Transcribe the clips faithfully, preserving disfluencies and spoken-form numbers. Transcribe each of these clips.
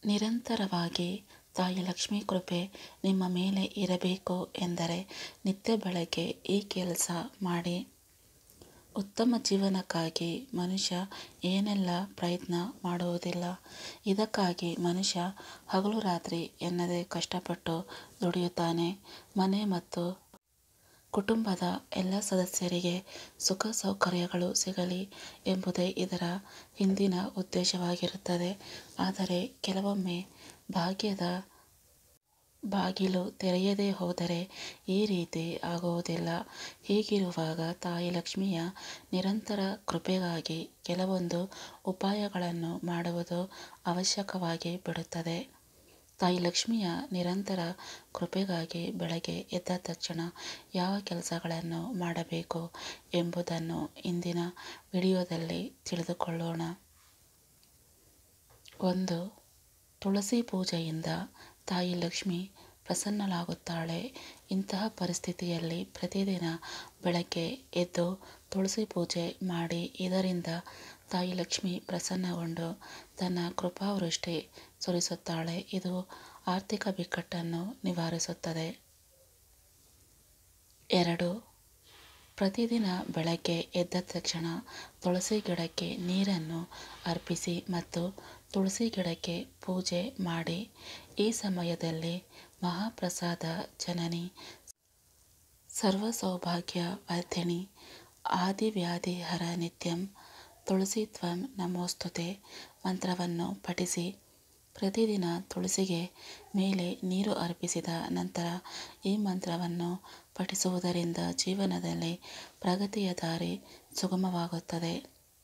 ನಿರಂತರವಾಗಿ ತಾಯಿ ಲಕ್ಷ್ಮೀ ಕೃಪೆ ನಿಮ್ಮ ಮೇಲೆ ಇರಬೇಕು ಎಂದರೆ ನಿತ್ಯ ಬೆಳಗ್ಗೆ ಈ ಕೆಲಸ ಮಾಡಿ. ಉತ್ತಮ ಜೀವನಕ್ಕಾಗಿ ಮನುಷ್ಯ ಏನೆಲ್ಲ ಪ್ರಯತ್ನ ಮಾಡುವುದಿಲ್ಲ. ಇದಕ್ಕಾಗಿ ಮನುಷ್ಯ ಹಗಲು ರಾತ್ರಿ ಎನ್ನದೇ ಕಷ್ಟಪಟ್ಟು ದುಡಿಯುತ್ತಾನೆ. ಮನೆ ಮತ್ತು ಕುಟುಂಬದ ಎಲ್ಲ ಸದಸ್ಯರಿಗೆ ಸುಖ ಸೌಕರ್ಯಗಳು ಸಿಗಲಿ ಎಂಬುದೇ ಇದರ ಹಿಂದಿನ ಉದ್ದೇಶವಾಗಿರುತ್ತದೆ. ಆದರೆ ಕೆಲವೊಮ್ಮೆ ಭಾಗ್ಯದ ಬಾಗಿಲು ತೆರೆಯದೇ ಹೋದರೆ ಈ ರೀತಿ ಆಗುವುದಿಲ್ಲ. ಹೀಗಿರುವಾಗ ತಾಯಿ ಲಕ್ಷ್ಮಿಯ ನಿರಂತರ ಕೃಪೆಗಾಗಿ ಕೆಲವೊಂದು ಉಪಾಯಗಳನ್ನು ಮಾಡುವುದು ಅವಶ್ಯಕವಾಗಿ ಬಿಡುತ್ತದೆ. ತಾಯಿ ಲಕ್ಷ್ಮಿಯ ನಿರಂತರ ಕೃಪೆಗಾಗಿ ಬೆಳಗ್ಗೆ ಎದ್ದ ತಕ್ಷಣ ಯಾವ ಕೆಲಸಗಳನ್ನು ಮಾಡಬೇಕು ಎಂಬುದನ್ನು ಇಂದಿನ ವಿಡಿಯೋದಲ್ಲಿ ತಿಳಿದುಕೊಳ್ಳೋಣ. ಒಂದು, ತುಳಸಿ ಪೂಜೆಯಿಂದ ತಾಯಿ ಲಕ್ಷ್ಮಿ ಪ್ರಸನ್ನಳಾಗುತ್ತಾಳೆ. ಇಂತಹ ಪರಿಸ್ಥಿತಿಯಲ್ಲಿ ಪ್ರತಿದಿನ ಬೆಳಗ್ಗೆ ಎದ್ದು ತುಳಸಿ ಪೂಜೆ ಮಾಡಿ. ಇದರಿಂದ ತಾಯಿ ಲಕ್ಷ್ಮಿ ಪ್ರಸನ್ನಗೊಂಡು ತನ್ನ ಕೃಪಾವೃಷ್ಟಿ ಸುರಿಸುತ್ತಾಳೆ. ಇದು ಆರ್ಥಿಕ ಬಿಕ್ಕಟ್ಟನ್ನು ನಿವಾರಿಸುತ್ತದೆ. ಎರಡು, ಪ್ರತಿದಿನ ಬೆಳಗ್ಗೆ ಎದ್ದ ತಕ್ಷಣ ತುಳಸಿ ಗಿಡಕ್ಕೆ ನೀರನ್ನು ಅರ್ಪಿಸಿ ಮತ್ತು ತುಳಸಿ ಗಿಡಕ್ಕೆ ಪೂಜೆ ಮಾಡಿ. ಈ ಸಮಯದಲ್ಲಿ ಮಹಾಪ್ರಸಾದ ಜನನಿ, ಸರ್ವ ಸೌಭಾಗ್ಯ ವರ್ಧಿನಿ, ಆದಿವ್ಯಾಧಿಹರ ನಿತ್ಯಂ ತುಳಸಿ ತ್ವಂ ನಮೋಸ್ತುತೆ ಮಂತ್ರವನ್ನು ಪಠಿಸಿ. ಪ್ರತಿದಿನ ತುಳಸಿಗೆ ಮೇಲೆ ನೀರು ಅರ್ಪಿಸಿದ ನಂತರ ಈ ಮಂತ್ರವನ್ನು ಪಠಿಸುವುದರಿಂದ ಜೀವನದಲ್ಲಿ ಪ್ರಗತಿಯ ದಾರಿ ಸುಗಮವಾಗುತ್ತದೆ.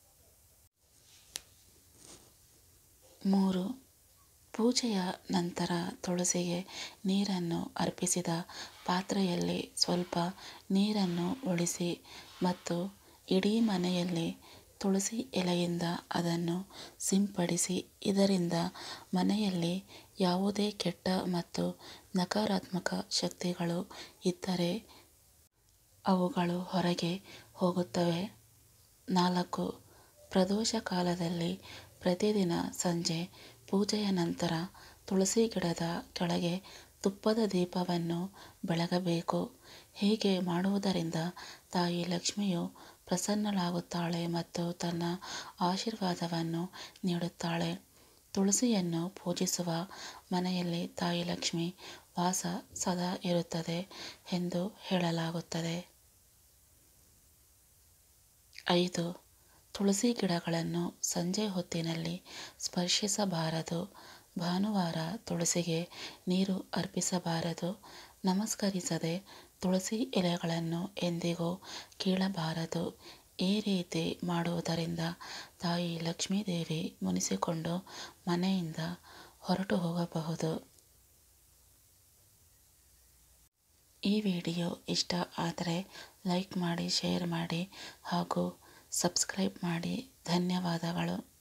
ಮೂರು, ಪೂಜೆಯ ನಂತರ ತುಳಸಿಗೆ ನೀರನ್ನು ಅರ್ಪಿಸಿದ ಪಾತ್ರೆಯಲ್ಲಿ ಸ್ವಲ್ಪ ನೀರನ್ನು ಉಳಿಸಿ ಮತ್ತು ಇಡೀ ಮನೆಯಲ್ಲಿ ತುಳಸಿ ಎಲೆಯಿಂದ ಅದನ್ನು ಸಿಂಪಡಿಸಿ. ಇದರಿಂದ ಮನೆಯಲ್ಲಿ ಯಾವುದೇ ಕೆಟ್ಟ ಮತ್ತು ನಕಾರಾತ್ಮಕ ಶಕ್ತಿಗಳು ಇದ್ದರೆ ಅವುಗಳು ಹೊರಗೆ ಹೋಗುತ್ತವೆ. ನಾಲ್ಕು, ಪ್ರದೋಷ ಕಾಲದಲ್ಲಿ ಪ್ರತಿದಿನ ಸಂಜೆ ಪೂಜೆಯ ನಂತರ ತುಳಸಿ ಗಿಡದ ಕೆಳಗೆ ತುಪ್ಪದ ದೀಪವನ್ನು ಬೆಳಗಬೇಕು. ಹೀಗೆ ಮಾಡುವುದರಿಂದ ತಾಯಿ ಲಕ್ಷ್ಮಿಯು ಪ್ರಸನ್ನಳಾಗುತ್ತಾಳೆ ಮತ್ತು ತನ್ನ ಆಶೀರ್ವಾದವನ್ನು ನೀಡುತ್ತಾಳೆ. ತುಳಸಿಯನ್ನು ಪೂಜಿಸುವ ಮನೆಯಲ್ಲಿ ತಾಯಿ ಲಕ್ಷ್ಮಿ ವಾಸ ಸದಾ ಇರುತ್ತದೆ ಎಂದು ಹೇಳಲಾಗುತ್ತದೆ. ಐದು, ತುಳಸಿ ಗಿಡಗಳನ್ನು ಸಂಜೆ ಹೊತ್ತಿನಲ್ಲಿ ಸ್ಪರ್ಶಿಸಬಾರದು. ಭಾನುವಾರ ತುಳಸಿಗೆ ನೀರು ಅರ್ಪಿಸಬಾರದು. ನಮಸ್ಕರಿಸದೆ ತುಳಸಿ ಎಲೆಗಳನ್ನು ಎಂದಿಗೂ ಕೀಳಬಾರದು. ಈ ರೀತಿ ಮಾಡುವುದರಿಂದ ತಾಯಿ ಲಕ್ಷ್ಮೀದೇವಿ ಮುನಿಸಿಕೊಂಡು ಮನೆಯಿಂದ ಹೊರಟು ಹೋಗಬಹುದು. ಈ ವಿಡಿಯೋ ಇಷ್ಟ ಆದರೆ ಲೈಕ್ ಮಾಡಿ, ಶೇರ್ ಮಾಡಿ ಹಾಗೂ ಸಬ್ಸ್ಕ್ರೈಬ್ ಮಾಡಿ. ಧನ್ಯವಾದಗಳು.